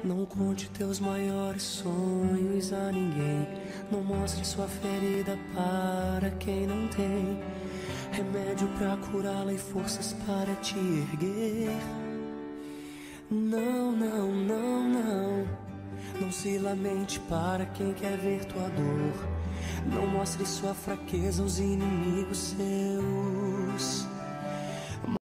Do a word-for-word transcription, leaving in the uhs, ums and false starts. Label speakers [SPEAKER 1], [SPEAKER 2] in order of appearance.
[SPEAKER 1] Não conte teus maiores sonhos a ninguém. Não mostre sua ferida para quem não tem remédio pra curá-la e forças para te erguer. Não, não, não, não. Não se lamente para quem quer ver tua dor. Não mostre sua fraqueza aos inimigos seus.